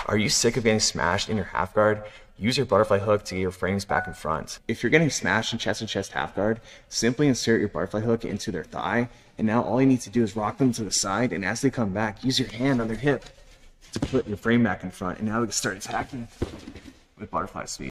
Are you sick of getting smashed in your half guard? Use your butterfly hook to get your frames back in front. If you're getting smashed in chest half guard, simply insert your butterfly hook into their thigh, and now all you need to do is rock them to the side, and as they come back, use your hand on their hip to put your frame back in front, and now we can start attacking with butterfly speed.